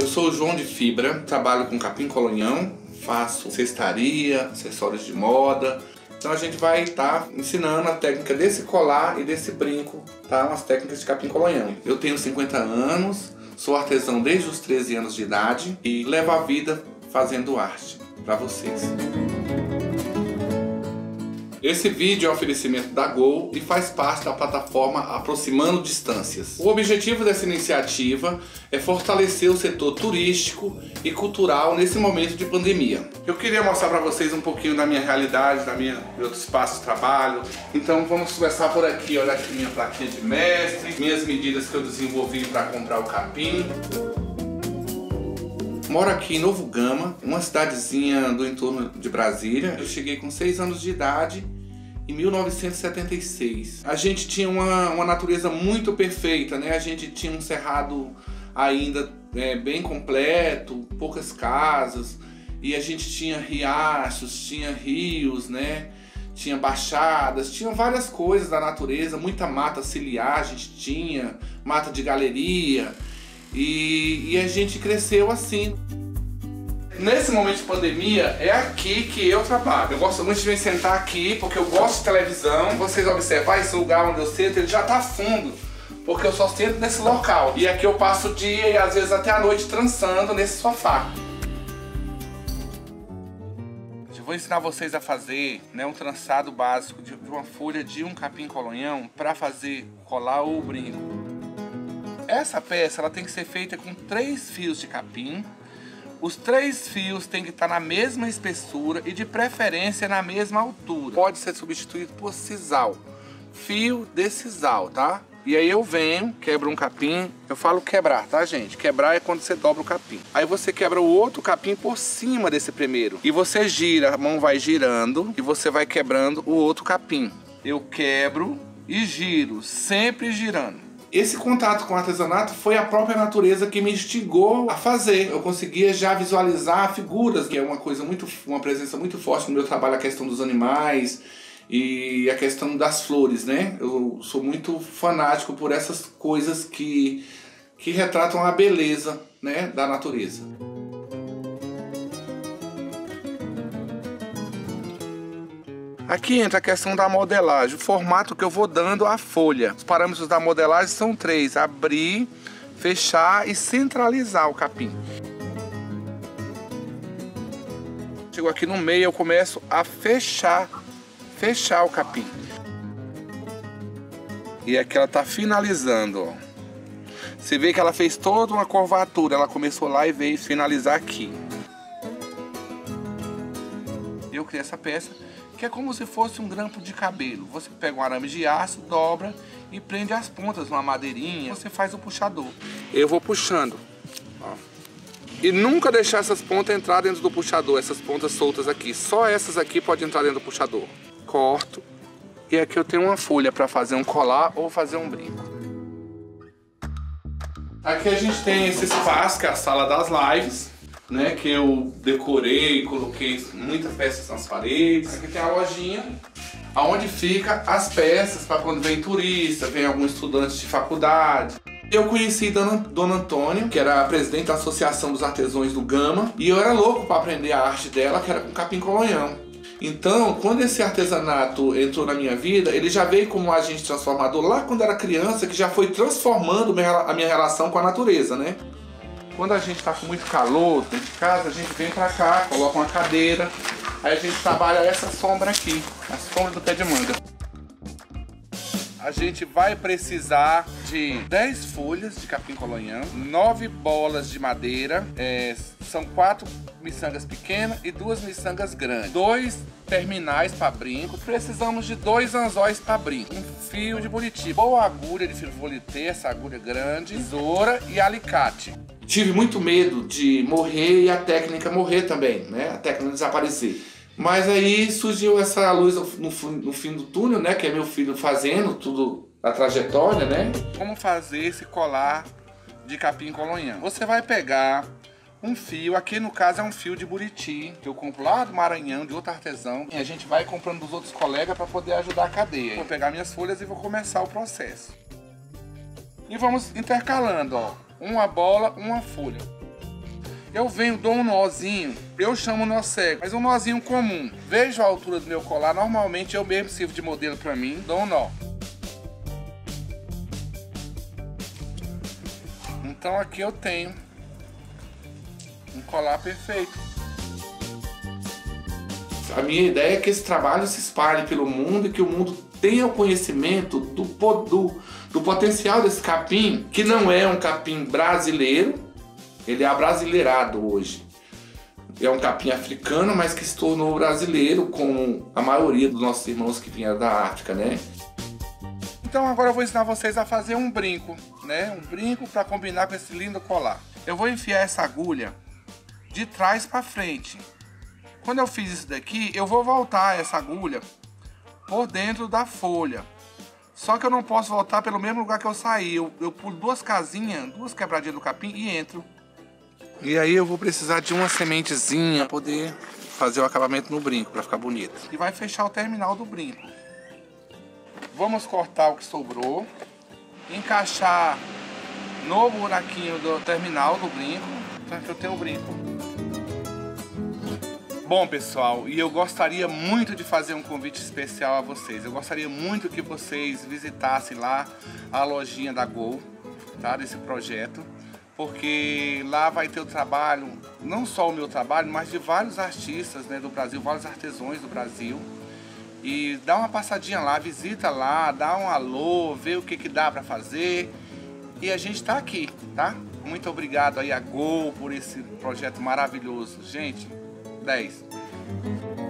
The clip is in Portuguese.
Eu sou o João de Fibra, trabalho com capim colonhão, faço cestaria, acessórios de moda. Então a gente vai estar ensinando a técnica desse colar e desse brinco, tá? As técnicas de capim colonhão. Eu tenho 50 anos, sou artesão desde os 13 anos de idade e levo a vida fazendo arte para vocês. Esse vídeo é um oferecimento da Gol e faz parte da plataforma Aproximando Distâncias. O objetivo dessa iniciativa é fortalecer o setor turístico e cultural nesse momento de pandemia. Eu queria mostrar para vocês um pouquinho da minha realidade, do outro espaço de trabalho. Então vamos começar por aqui. Olha aqui minha plaquinha de mestre, minhas medidas que eu desenvolvi para comprar o capim. Moro aqui em Novo Gama, uma cidadezinha do entorno de Brasília. Eu cheguei com 6 anos de idade em 1976. A gente tinha uma natureza muito perfeita, né? A gente tinha um cerrado ainda bem completo, poucas casas, e a gente tinha riachos, tinha rios, né? Tinha baixadas, tinha várias coisas da natureza, muita mata ciliar, a gente tinha mata de galeria. E a gente cresceu assim. Nesse momento de pandemia, é aqui que eu trabalho. Eu gosto muito de me sentar aqui, porque eu gosto de televisão. Vocês observam, esse lugar onde eu sento, ele já tá fundo, porque eu só sento nesse local. E aqui eu passo o dia e às vezes até a noite trançando nesse sofá. Eu vou ensinar vocês a fazer, né, um trançado básico de uma folha de um capim colonhão para fazer colar ou brinco. Essa peça ela tem que ser feita com 3 fios de capim. Os 3 fios tem que estar na mesma espessura e de preferência na mesma altura. Pode ser substituído por sisal, fio de sisal, tá? E aí eu venho, quebro um capim, eu falo quebrar, tá, gente? Quebrar é quando você dobra o capim. Aí você quebra o outro capim por cima desse primeiro. E você gira, a mão vai girando e você vai quebrando o outro capim. Eu quebro e giro, sempre girando. Esse contato com o artesanato foi a própria natureza que me instigou a fazer. Eu conseguia já visualizar figuras, que é uma presença muito forte no meu trabalho, a questão dos animais e a questão das flores, né? Eu sou muito fanático por essas coisas que retratam a beleza, né, da natureza. Aqui entra a questão da modelagem, o formato que eu vou dando à folha. Os parâmetros da modelagem são 3, abrir, fechar e centralizar o capim. Chego aqui no meio, eu começo a fechar o capim. E aqui ela está finalizando, ó. Você vê que ela fez toda uma curvatura, ela começou lá e veio finalizar aqui. Eu criei essa peça, que é como se fosse um grampo de cabelo. Você pega um arame de aço, dobra e prende as pontas numa madeirinha. Você faz o puxador. Eu vou puxando, ó. E nunca deixar essas pontas entrar dentro do puxador, essas pontas soltas aqui. Só essas aqui podem entrar dentro do puxador. Corto. E aqui eu tenho uma folha para fazer um colar ou fazer um brinco. Aqui a gente tem esse espaço, que é a sala das lives, né, que eu decorei, coloquei muitas peças nas paredes. Aqui tem a lojinha, onde fica as peças para quando vem turista, vem algum estudante de faculdade. Eu conheci Dona Antônia, que era a presidente da Associação dos Artesãos do Gama, e eu era louco para aprender a arte dela, que era com capim colonhão. Então, quando esse artesanato entrou na minha vida, ele já veio como um agente transformador lá quando era criança, que já foi transformando a minha relação com a natureza, né? Quando a gente está com muito calor dentro de casa, a gente vem para cá, coloca uma cadeira, aí a gente trabalha essa sombra aqui, a sombra do pé de manga. A gente vai precisar de 10 folhas de capim colonhão, 9 bolas de madeira, são 4 miçangas pequenas e 2 miçangas grandes, 2 terminais para brinco, precisamos de 2 anzóis para brinco, um fio de buriti, boa agulha de frivolité, essa agulha grande, tesoura e alicate. Tive muito medo de morrer e a técnica morrer também, né? A técnica desaparecer. Mas aí surgiu essa luz no fim do túnel, né? Que é meu filho fazendo tudo, a trajetória, né? Como fazer esse colar de capim colonhão? Você vai pegar um fio, aqui no caso é um fio de buriti, que eu compro lá do Maranhão, de outro artesão. E a gente vai comprando dos outros colegas para poder ajudar a cadeia. Vou pegar minhas folhas e vou começar o processo. E vamos intercalando, ó. Uma bola, uma folha. Eu venho, dou um nozinho, eu chamo nó cego, mas um nozinho comum. Vejo a altura do meu colar, normalmente eu mesmo sirvo de modelo pra mim, dou um nó. Então aqui eu tenho um colar perfeito. A minha ideia é que esse trabalho se espalhe pelo mundo e que o mundo tenha o conhecimento do potencial desse capim, que não é um capim brasileiro. Ele é abrasileirado hoje. É um capim africano, mas que se tornou brasileiro, como a maioria dos nossos irmãos que vieram da África, né? Então agora eu vou ensinar vocês a fazer um brinco, né? Um brinco para combinar com esse lindo colar. Eu vou enfiar essa agulha de trás para frente. Quando eu fiz isso daqui, eu vou voltar essa agulha por dentro da folha. Só que eu não posso voltar pelo mesmo lugar que eu saí. Eu pulo duas casinhas, duas quebradinhas do capim e entro. E aí eu vou precisar de uma sementezinha para poder fazer o acabamento no brinco, para ficar bonito. E vai fechar o terminal do brinco. Vamos cortar o que sobrou, encaixar no buraquinho do terminal do brinco, para que eu tenha o brinco. Bom, pessoal, e eu gostaria muito de fazer um convite especial a vocês. Eu gostaria muito que vocês visitassem lá a lojinha da Gol, tá, desse projeto. Porque lá vai ter o trabalho, não só o meu trabalho, mas de vários artistas, né, do Brasil, vários artesãos do Brasil. E dá uma passadinha lá, visita lá, dá um alô, vê o que dá para fazer. E a gente tá aqui, tá? Muito obrigado aí a Gol por esse projeto maravilhoso. Gente, 10.